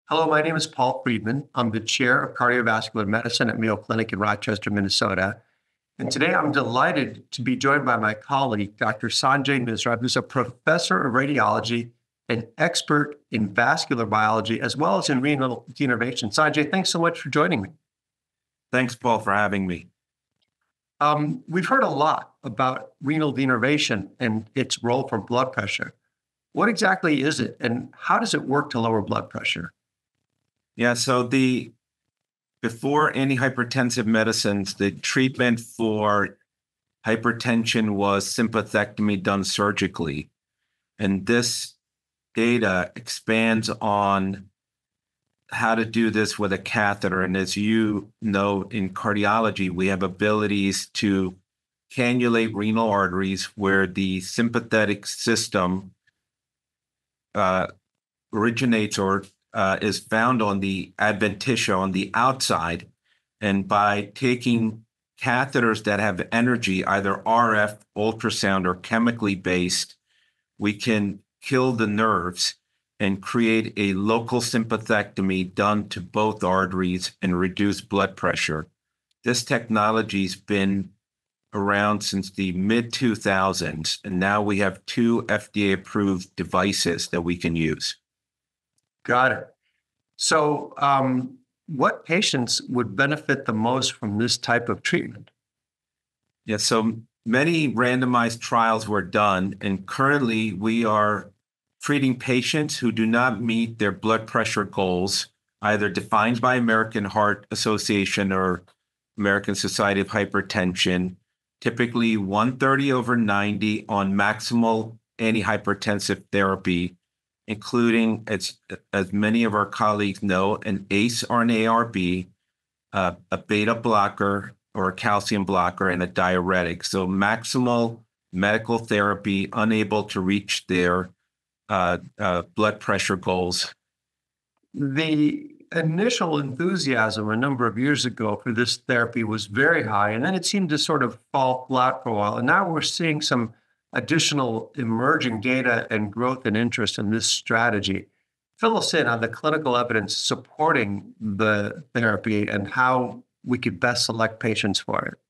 Hello, my name is Paul Friedman. I'm the chair of cardiovascular medicine at Mayo Clinic in Rochester, Minnesota. And today I'm delighted to be joined by my colleague, Dr. Sanjay Misra, who's a professor of radiology and expert in vascular biology, as well as in renal denervation. Sanjay, thanks so much for joining me. Thanks, Paul, for having me. We've heard a lot about renal denervation and its role for blood pressure. What exactly is it, and how does it work to lower blood pressure? Yeah, so before any hypertensive medicines, the treatment for hypertension was sympathectomy done surgically. And this data expands on how to do this with a catheter. And as you know, in cardiology, we have abilities to cannulate renal arteries where the sympathetic system originates or is found on the adventitia on the outside. And by taking catheters that have energy, either RF, ultrasound, or chemically based, we can kill the nerves and create a local sympathectomy done to both arteries and reduce blood pressure. This technology's been around since the mid-2000s, and now we have two FDA-approved devices that we can use. Got it. So, what patients would benefit the most from this type of treatment? Yeah, so many randomized trials were done, and currently we are treating patients who do not meet their blood pressure goals, either defined by American Heart Association or American Society of Hypertension, typically 130/90 on maximal antihypertensive therapy, including, as many of our colleagues know, an ACE or an ARB, a beta blocker or a calcium blocker, and a diuretic. So maximal medical therapy unable to reach their blood pressure goals. The initial enthusiasm a number of years ago for this therapy was very high, and then it seemed to sort of fall flat for a while. And now we're seeing some additional emerging data and growth and interest in this strategy. Fill us in on the clinical evidence supporting the therapy and how we could best select patients for it.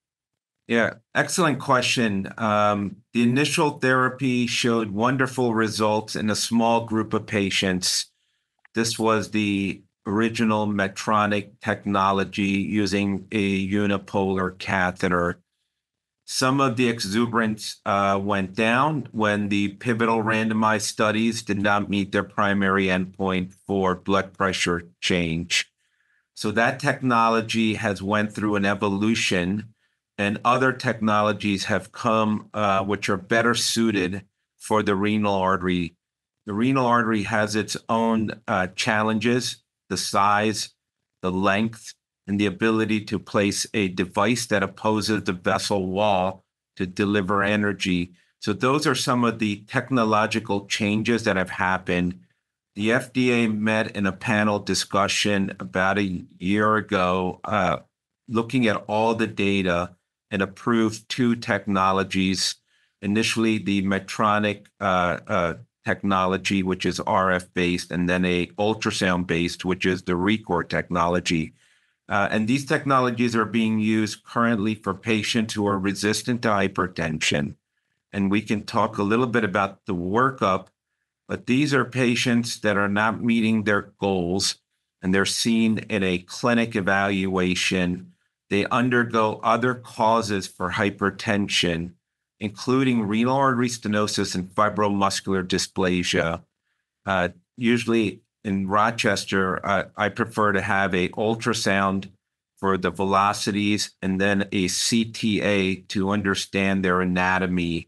Yeah, excellent question. The initial therapy showed wonderful results in a small group of patients. This was the original Medtronic technology using a unipolar catheter. Some of the exuberance went down when the pivotal randomized studies did not meet their primary endpoint for blood pressure change. So that technology has went through an evolution, and other technologies have come which are better suited for the renal artery. The renal artery has its own challenges, the size, the length, and the ability to place a device that opposes the vessel wall to deliver energy. So those are some of the technological changes that have happened. The FDA met in a panel discussion about a year ago, looking at all the data, and approved two technologies. Initially, the Medtronic technology, which is RF-based, and then a ultrasound-based, which is the ReCord technology. And these technologies are being used currently for patients who are resistant to hypertension. And we can talk a little bit about the workup, but these are patients that are not meeting their goals, and they're seen in a clinic evaluation. They undergo other causes for hypertension, including renal artery stenosis and fibromuscular dysplasia. Usually in Rochester, I prefer to have a ultrasound for the velocities and then a CTA to understand their anatomy.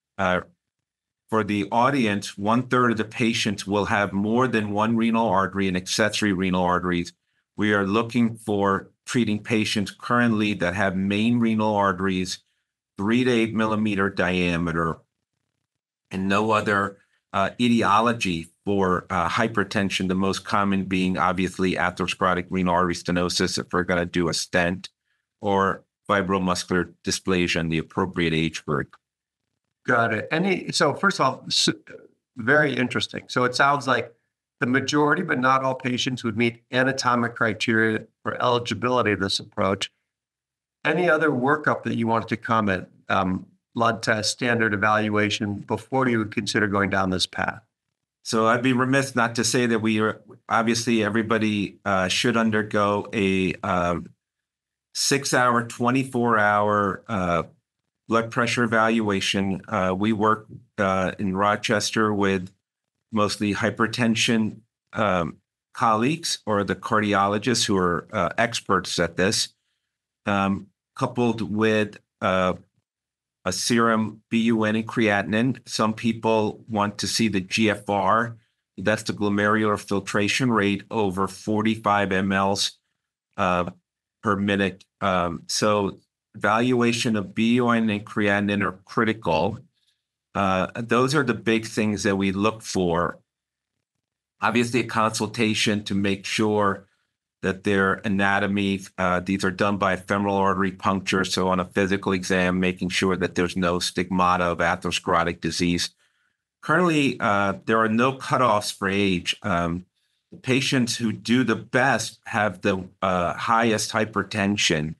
For the audience, 1/3 of the patients will have more than one renal artery and accessory renal arteries. We are looking for treating patients currently that have main renal arteries, 3 to 8 millimeter diameter, and no other etiology for hypertension, the most common being obviously atherosclerotic renal artery stenosis if we're going to do a stent, or fibromuscular dysplasia in the appropriate age group. Got it. So first of all, very interesting. So it sounds like The majority, but not all patients, would meet anatomic criteria for eligibility of this approach. Any other workup that you wanted to comment, blood test, standard evaluation, before you would consider going down this path? So I'd be remiss not to say that we are obviously everybody should undergo a 6-hour, 24-hour blood pressure evaluation. We work in Rochester with mostly hypertension colleagues or the cardiologists who are experts at this, coupled with a serum BUN and creatinine. Some people want to see the GFR. That's the glomerular filtration rate over 45 mLs per minute. So evaluation of BUN and creatinine are critical. Those are the big things that we look for. Obviously, a consultation to make sure that their anatomy, these are done by femoral artery puncture. So on a physical exam, making sure that there's no stigmata of atherosclerotic disease. Currently, there are no cutoffs for age. The patients who do the best have the highest hypertension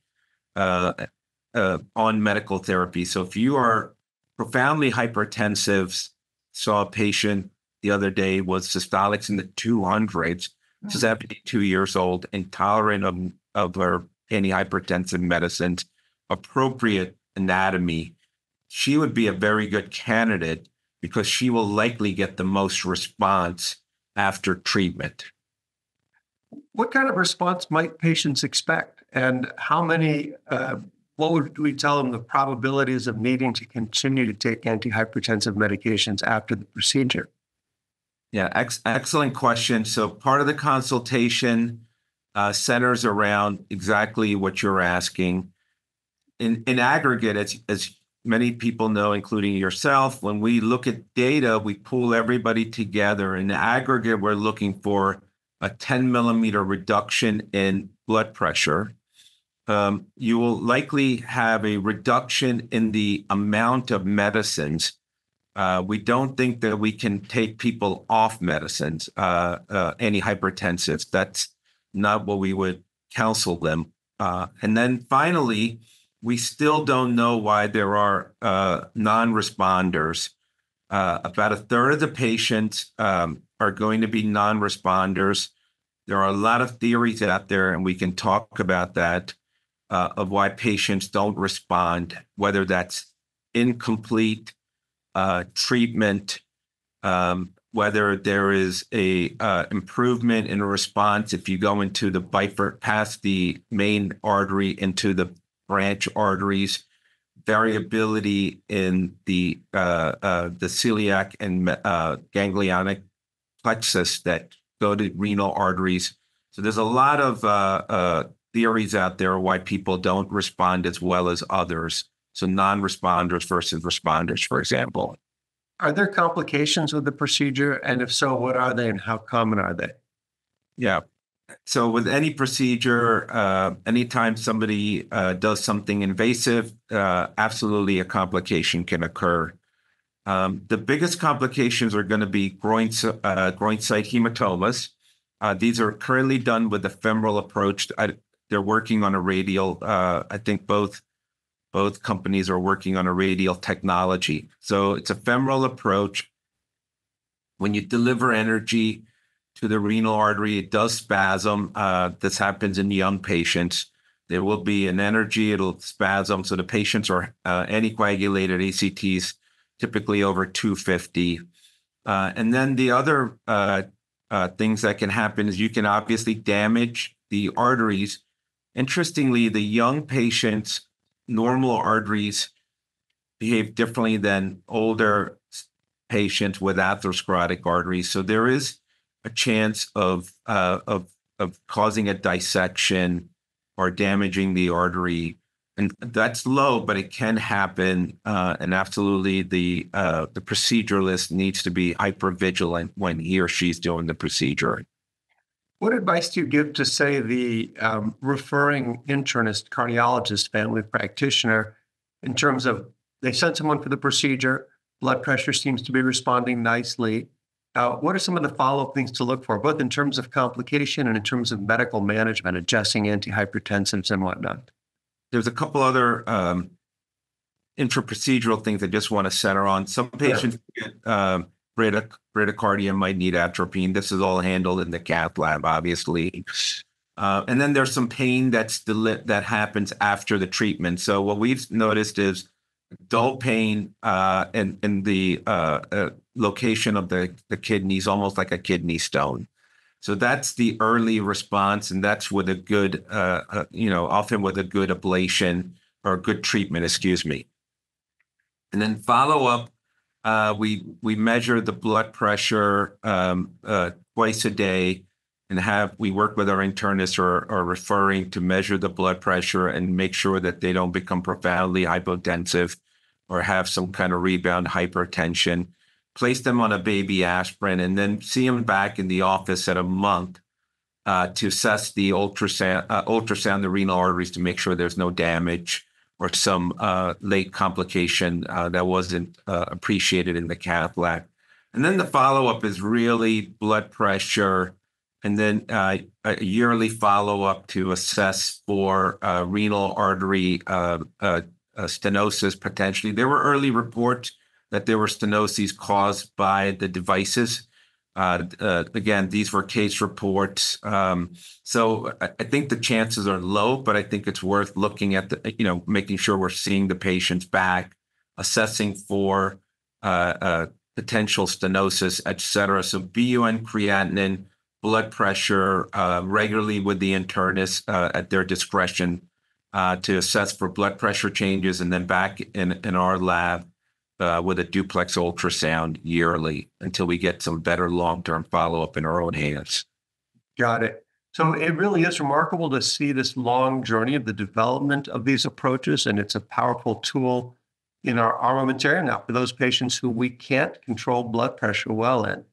on medical therapy. So if you are profoundly hypertensive, saw a patient the other day was systolics in the 200s, 72 years old, intolerant of her antihypertensive medicines, appropriate anatomy. She would be a very good candidate because she will likely get the most response after treatment. What kind of response might patients expect? And how many, what would we tell them the probabilities of needing to continue to take antihypertensive medications after the procedure? Yeah, excellent question. So part of the consultation centers around exactly what you're asking. In aggregate, as many people know, including yourself, when we look at data, we pull everybody together. In aggregate, we're looking for a 10 millimeter reduction in blood pressure. You will likely have a reduction in the amount of medicines. We don't think that we can take people off medicines, antihypertensives. That's not what we would counsel them. And then finally, we still don't know why there are non-responders. About a third of the patients are going to be non-responders. There are a lot of theories out there, and we can talk about that, of why patients don't respond, whether that's incomplete treatment, whether there is a improvement in a response if you go into the past the main artery into the branch arteries, variability in the celiac and ganglionic plexus that go to renal arteries. So there's a lot of theories out there why people don't respond as well as others. So non-responders versus responders, for example. Are there complications with the procedure? And if so, what are they and how common are they? Yeah. So with any procedure, anytime somebody does something invasive, absolutely a complication can occur. The biggest complications are going to be groin site hematomas. These are currently done with the femoral approach. They're working on a radial. I think both companies are working on a radial technology. So it's a femoral approach. When you deliver energy to the renal artery, it does spasm. This happens in young patients. There will be an energy, it'll spasm. So the patients are anticoagulated ACTs, typically over 250. And then the other things that can happen is you can obviously damage the arteries. Interestingly, the young patients' normal arteries behave differently than older patients with atherosclerotic arteries. So there is a chance of causing a dissection or damaging the artery, and that's low, but it can happen. And absolutely, the proceduralist needs to be hypervigilant when he or she's doing the procedure. What advice do you give to, say, the referring internist, cardiologist, family practitioner, in terms of they sent someone for the procedure, blood pressure seems to be responding nicely. What are some of the follow-up things to look for, both in terms of complication and in terms of medical management, adjusting antihypertensives and whatnot? There's a couple other intraprocedural things I just want to center on. Some Sure. patients get bradycardia, might need atropine. This is all handled in the cath lab, obviously. And then there's some pain that happens after the treatment. So what we've noticed is dull pain in the location of the kidneys, almost like a kidney stone. So that's the early response, and that's with a good, often with a good ablation or a good treatment, excuse me. And then follow up, we measure the blood pressure twice a day, and we work with our internists or referring to measure the blood pressure and make sure that they don't become profoundly hypotensive or have some kind of rebound hypertension. Place them on a baby aspirin, and then see them back in the office at a month to assess the ultrasound the renal arteries to make sure there's no damage or some late complication that wasn't appreciated in the cath lab. And then the follow-up is really blood pressure, and then a yearly follow-up to assess for renal artery stenosis potentially. There were early reports that there were stenoses caused by the devices. Again, these were case reports. So I think the chances are low, but I think it's worth looking at making sure we're seeing the patients back, assessing for potential stenosis, et cetera. So BUN creatinine, blood pressure, regularly with the internist at their discretion to assess for blood pressure changes, and then back in our lab with a duplex ultrasound yearly until we get some better long-term follow-up in our own hands. Got it. So it really is remarkable to see this long journey of the development of these approaches, and it's a powerful tool in our armamentarium now for those patients who we can't control blood pressure well in.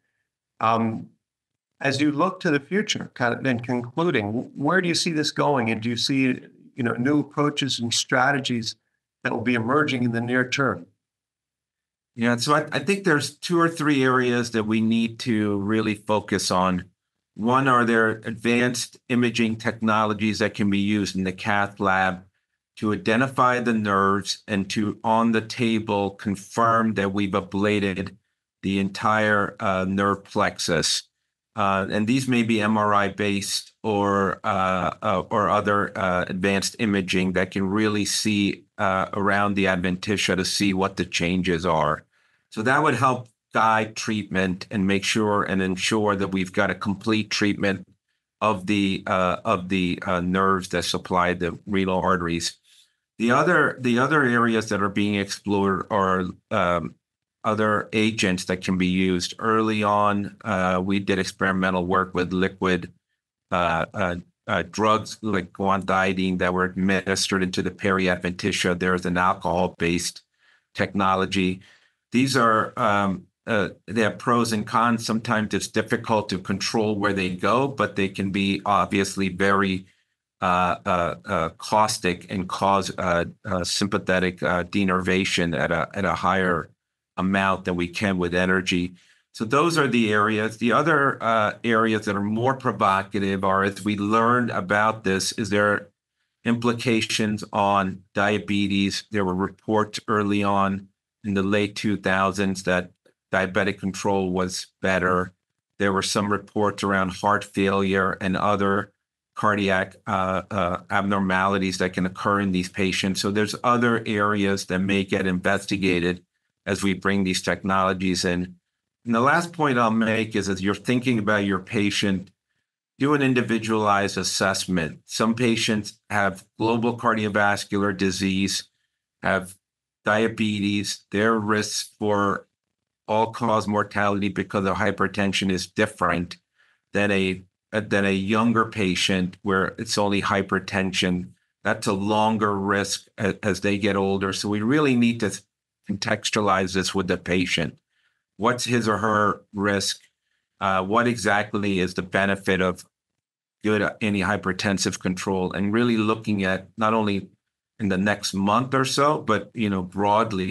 As you look to the future, kind of in concluding, where do you see this going? And do you see, new approaches and strategies that will be emerging in the near term? Yeah, so I think there's 2 or 3 areas that we need to really focus on. One, are there advanced imaging technologies that can be used in the cath lab to identify the nerves and to, on the table, confirm that we've ablated the entire nerve plexus. And these may be MRI based or other advanced imaging that can really see around the adventitia to see what the changes are. So that would help guide treatment and make sure and ensure that we've got a complete treatment of the nerves that supply the renal arteries. The other areas that are being explored are other agents that can be used early on. We did experimental work with liquid drugs like guanidine that were administered into the periadventitia. There's an alcohol-based technology. These are they have pros and cons. Sometimes it's difficult to control where they go, but they can be obviously very caustic and cause sympathetic denervation at a higher amount than we can with energy. So those are the areas. The other areas that are more provocative are, as we learned about this, is there implications on diabetes. There were reports early on in the late 2000s that diabetic control was better. There were some reports around heart failure and other cardiac abnormalities that can occur in these patients. So there's other areas that may get investigated as we bring these technologies in. And the last point I'll make is, as you're thinking about your patient, do an individualized assessment. Some patients have global cardiovascular disease, have diabetes. Their risk for all-cause mortality because of hypertension is different than a younger patient where it's only hypertension. That's a longer risk as they get older. So we really need to contextualize this with the patient. What's his or her risk? What exactly is the benefit of good antihypertensive control? And really looking at not only in the next month or so, but broadly,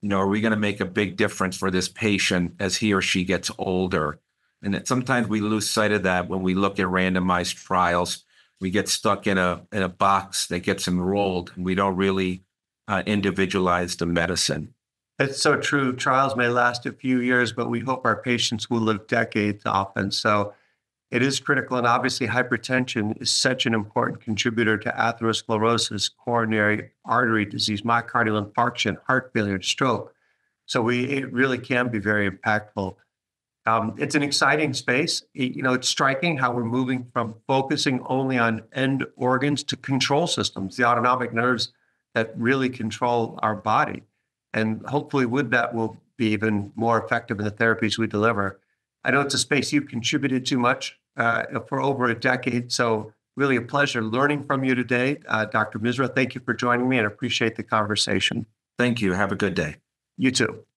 are we going to make a big difference for this patient as he or she gets older? And sometimes we lose sight of that when we look at randomized trials. We get stuck in a box that gets enrolled, and we don't really individualize the medicine. It's so true. Trials may last a few years, but we hope our patients will live decades often. So it is critical. And obviously, hypertension is such an important contributor to atherosclerosis, coronary artery disease, myocardial infarction, heart failure, stroke. So it really can be very impactful. It's an exciting space. It's striking how we're moving from focusing only on end organs to control systems, the autonomic nerves that really control our body. And hopefully with that, we'll be even more effective in the therapies we deliver. I know it's a space you've contributed to much for over a decade. So really a pleasure learning from you today. Dr. Misra, thank you for joining me and appreciate the conversation. Thank you. Have a good day. You too.